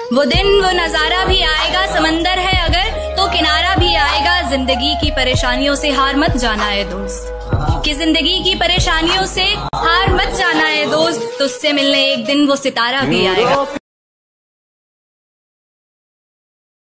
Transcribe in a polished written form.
वो दिन वो नजारा भी आएगा, समंदर है अगर तो किनारा भी आएगा। जिंदगी की परेशानियों से हार मत जाना है दोस्त, कि जिंदगी की परेशानियों से हार मत जाना है दोस्त, तुझसे मिलने एक दिन वो सितारा भी आएगा।